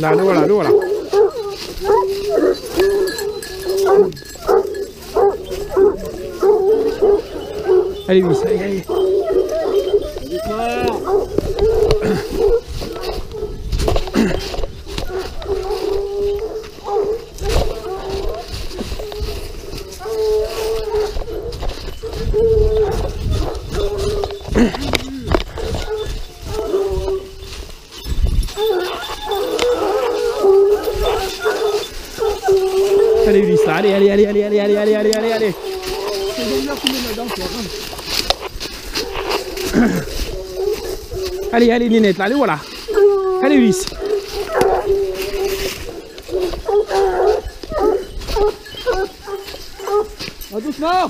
Là, le voilà, le voilà. Allez, Ulysse, allez, allez. Allez Ulysse là, allez, allez, allez, allez, allez, allez, allez, allez, allez, allez. Allez, allez Ninette là, allez voilà. Allez Ulysse. Oh, doucement.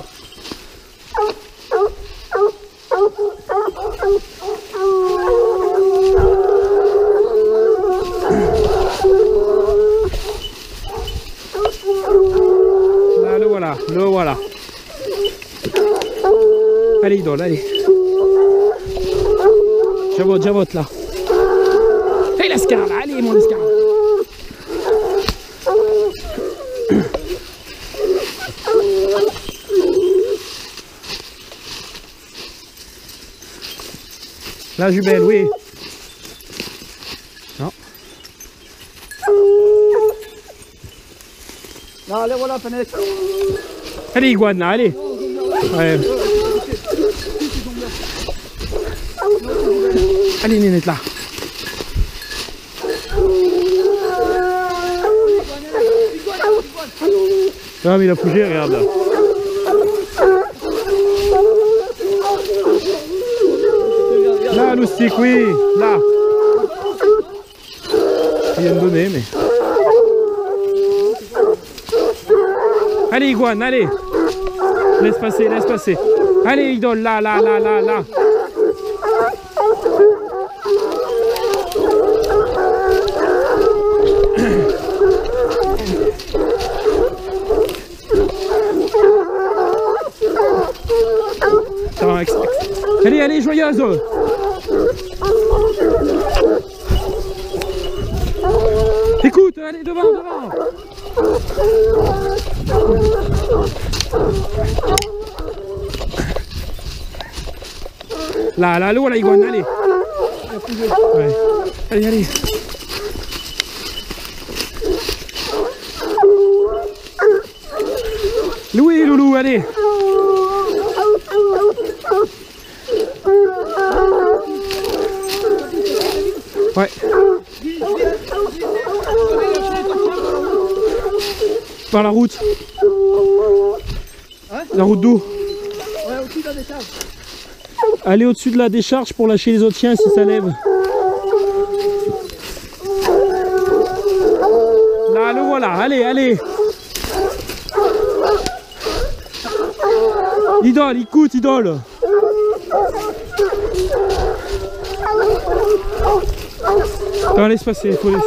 Là, le voilà, le voilà. Allez idole, allez. Javote là. Et l'escar là, allez mon escar. La jumelle, oui. Non. Là, allez, voilà, fenêtre. Allez, iguane, là, allez. Ouais. Allez, Ninette, là. Ah, mais il a bougé, regarde. Là. Là, loustique, oui. Là. Il vient de donner, mais... Allez, iguane, allez. Laisse passer, laisse passer. Allez, idole, là, là, là, là, là. Allez, allez, joyeuse. Écoute, allez, devant, devant. Là, là, là, iguane, allez. Ouais. Allez, allez. Louis, loulou, allez. Ouais. Par la route. Hein? La route d'où? Ouais, au-dessus de la décharge. Allez au-dessus de la décharge pour lâcher les autres chiens si ça lève. Là, le voilà. Allez, allez. Idole, écoute, idole. Non, laisse passer, il faut laisser.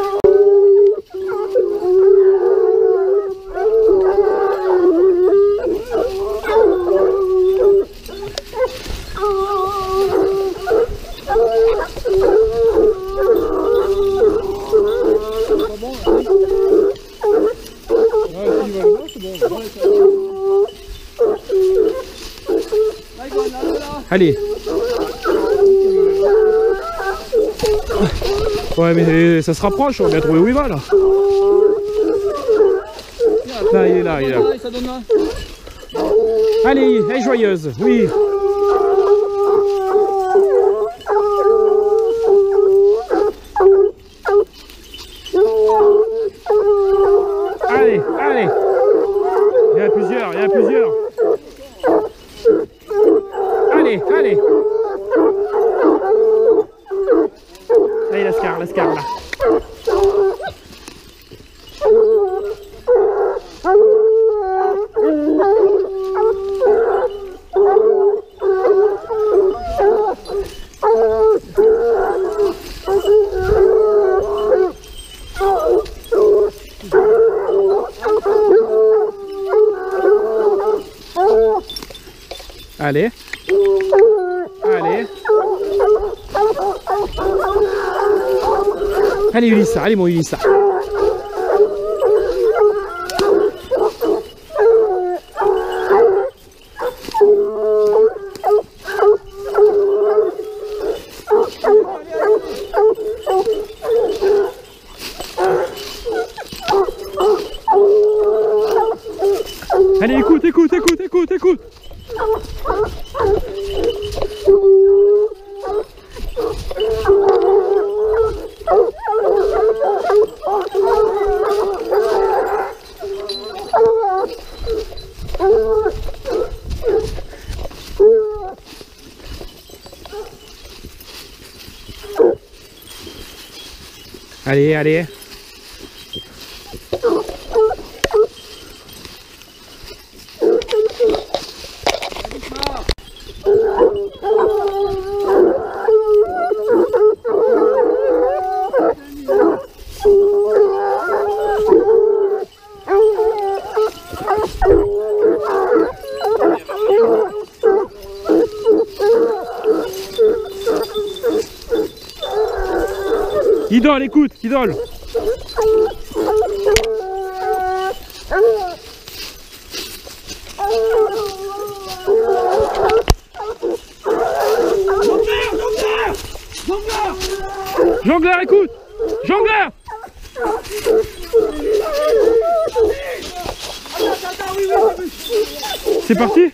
Allez. Ouais, mais ça se rapproche, on va bien trouver où il va là. Là, il est là, il est là. Allez, elle est joyeuse, oui. Allez, allez. Il y en a plusieurs, il y en a plusieurs. Allez, allez. Allez, lascar là. Allez. Allez. Allez Ulysse, allez mon Ulysse. Allez, écoute, écoute, écoute, écoute, écoute. Allez, allez. Idole, écoute, idole. Jongleur, écoute. Jongleur. C'est parti.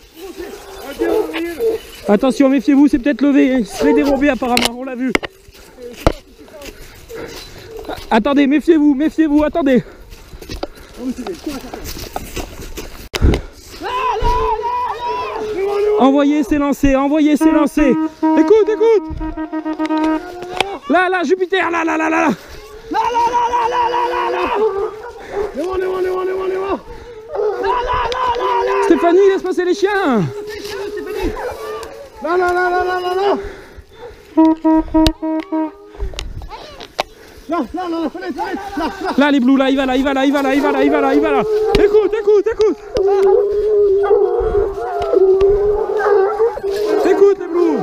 Attention, méfiez-vous, c'est peut-être levé. Il serait dérobé apparemment, on l'a vu. Attendez, méfiez-vous, méfiez-vous, attendez. Envoyez, c'est lancé, envoyez, c'est lancé. Écoute, écoute. Là, là, Jupiter, là, là, là, là. Là, là, là, là, là, là, là, là. Là, là, là, là. Stéphanie, laisse passer les chiens. Là, là, là, là, là, là, là. Là, là, là, la fenêtre, là, là. Là, les blues, là, il va là, il va là, il va là, il va là, il va là, il va là. Écoute, écoute, écoute. Écoute, les blues.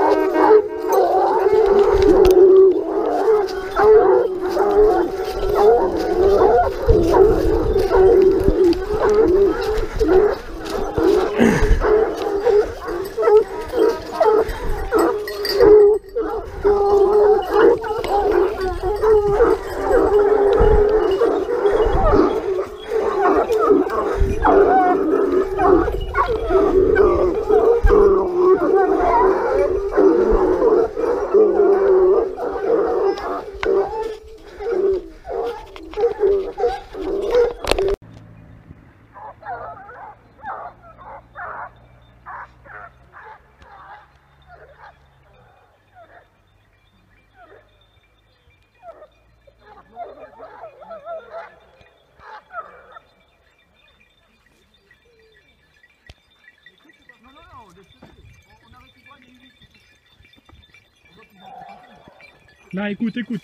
Là, écoute, écoute.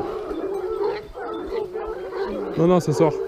Non, non, ça sort.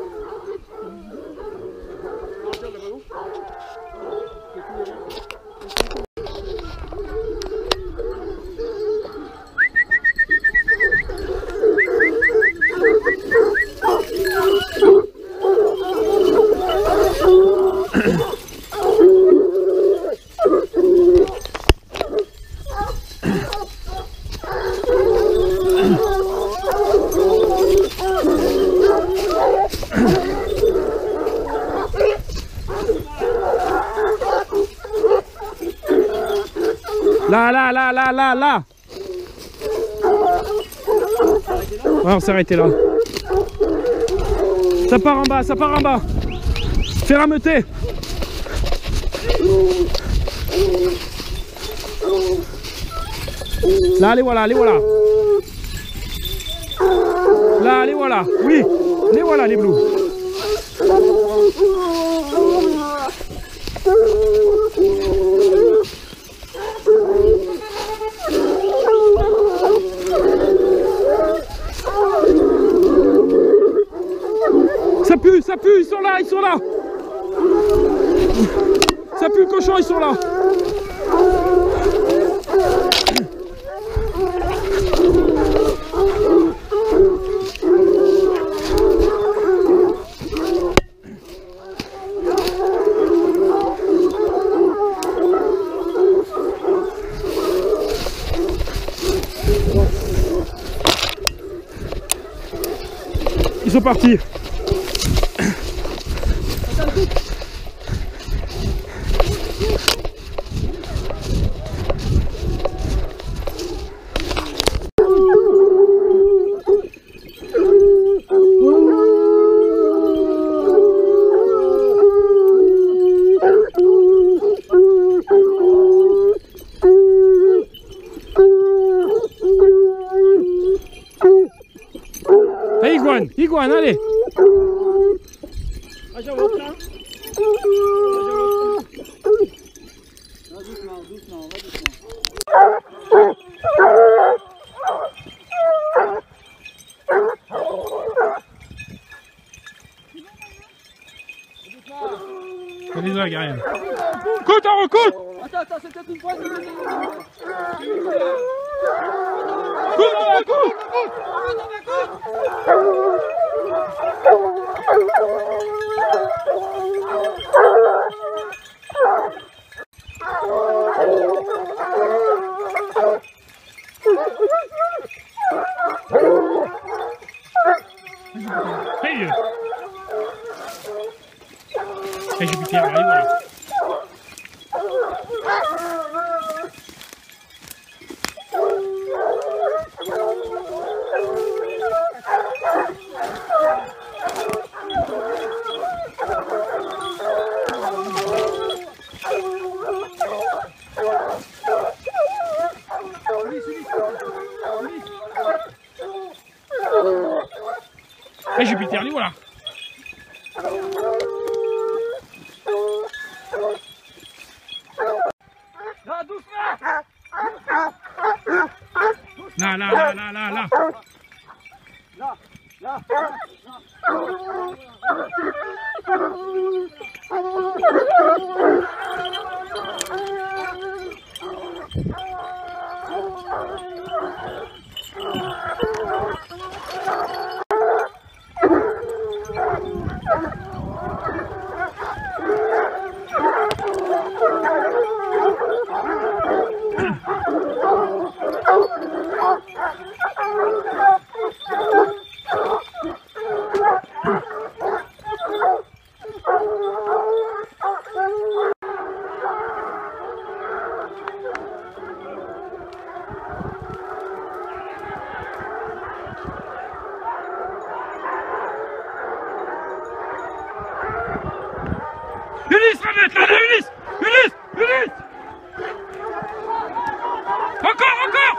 Là. Ouais, on s'est arrêté là. Ça part en bas, ça part en bas. Fais rameuter. Là, les voilà, les voilà. Là, les voilà. Oui, les voilà, les blues. Ça pue, ils sont là, ils sont là. Ça pue le cochon, ils sont là. Ils sont partis. Iguane, allez. Doucement. Allez, là, Garienne. Côte, on recoute. Attends, c'est peut-être une fois. Côte. Hey, Jupiter, arrive là. Hey, Jupiter, allez, voilà. Là. Ulysse, remettre, allez, Ulysse. Encore.